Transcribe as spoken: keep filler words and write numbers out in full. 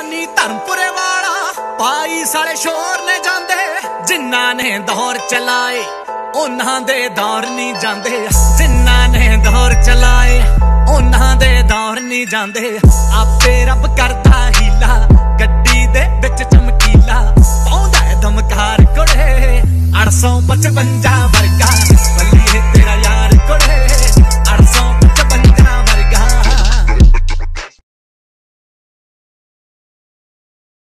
ਨੀ ਧਰਮਪੁਰੇ ਵਾਲਾ ਪਾਈ ਸਾਲੇ ਸ਼ੋਰ ਨੇ ਜਾਂਦੇ ਜਿਨ੍ਹਾਂ ਨੇ ਦੌਰ ਚਲਾਏ ਉਹਨਾਂ ਦੇ ਦੌਰ ਨਹੀਂ ਜਾਂਦੇ ਜਿਨ੍ਹਾਂ ਨੇ ਦੌਰ ਚਲਾਏ ਉਹਨਾਂ ਦੇ ਦੌਰ ਨਹੀਂ ਜਾਂਦੇ ਆਪੇ ਰੱਬ ਕਰਦਾ ਹੀਲਾ